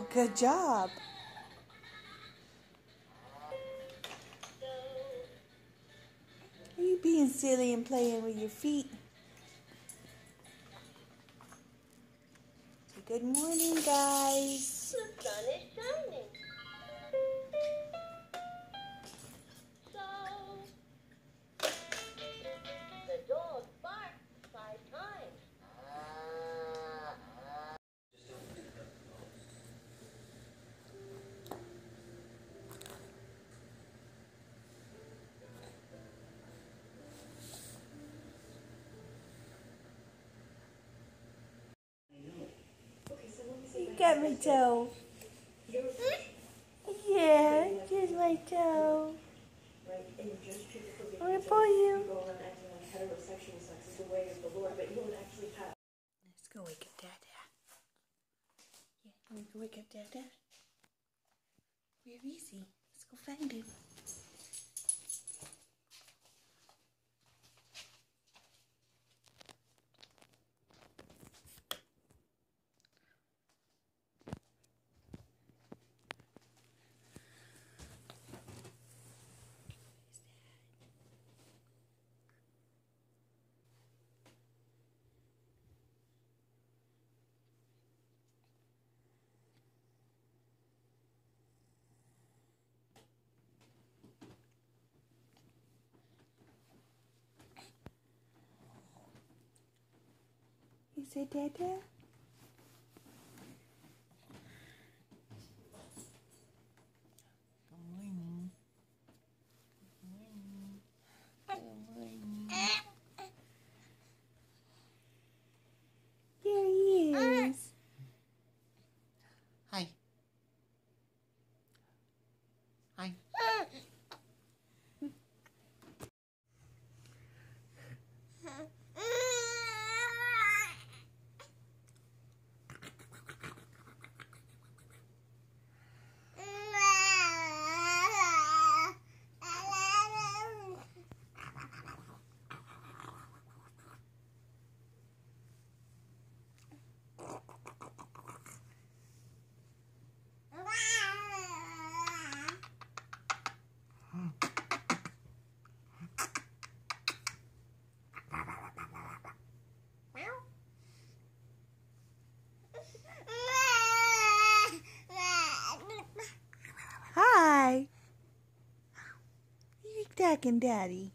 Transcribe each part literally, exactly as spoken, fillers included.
Good job. Are you being silly and playing with your feet? So good morning, guys. The sun is shining. So, the dog barks five times. You got my toe. Yeah, here's my toe. I'm gonna pull you. Let's go wake up Dada. Yeah, we can wake up Dada. Where is he? Let's go find him. You say Dada? Good morning. Good morning. Good morning. There he is. Hi. Hi. Hi. You attacking Daddy?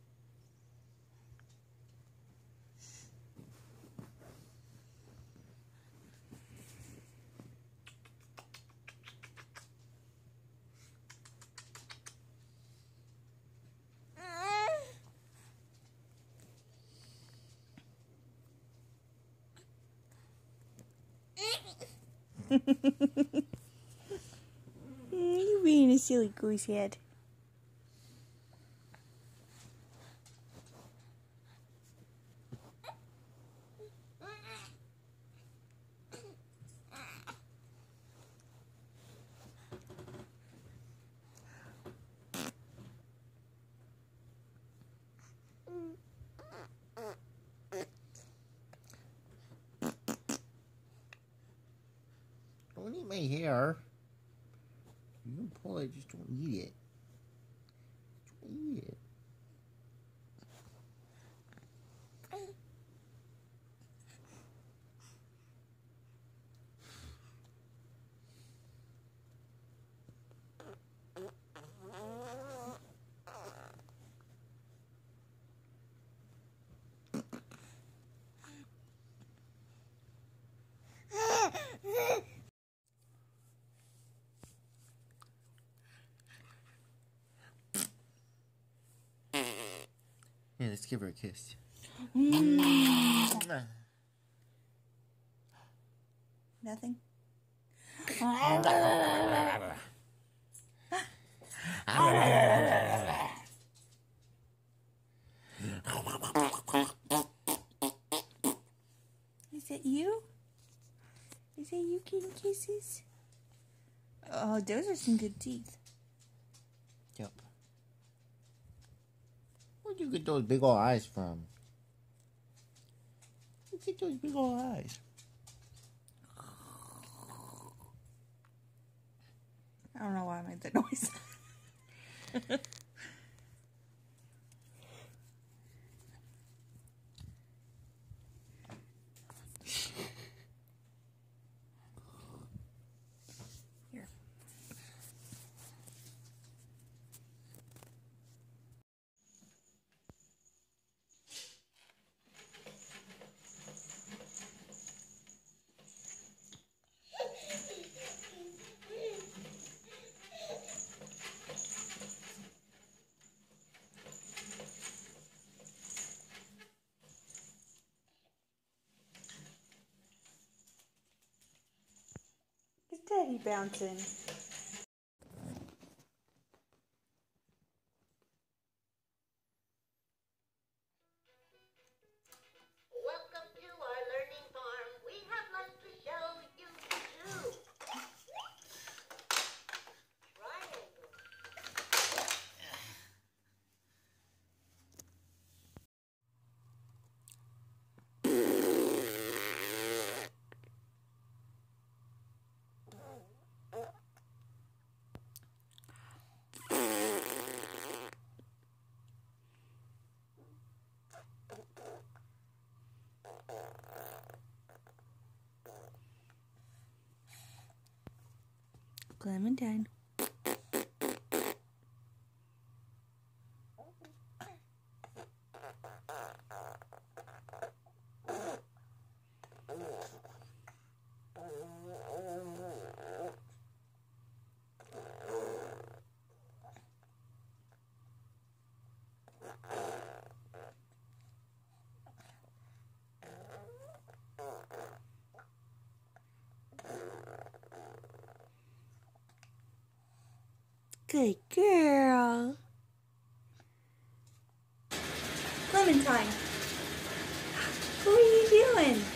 You being a silly goose head. Don't eat my hair. You can pull it, just don't eat it. Don't eat it. Yeah, let's give her a kiss. Nothing? Is that you? Is that you getting kisses? Oh, those are some good teeth. Yep. Where'd you get those big old eyes from? Where'd you get those big old eyes? I don't know why I made that noise. Here. Is Daddy bouncing? Welcome to our learning farm. We have lots to show you too. Triangle. Clementine. Good girl. Clementine, what are you doing?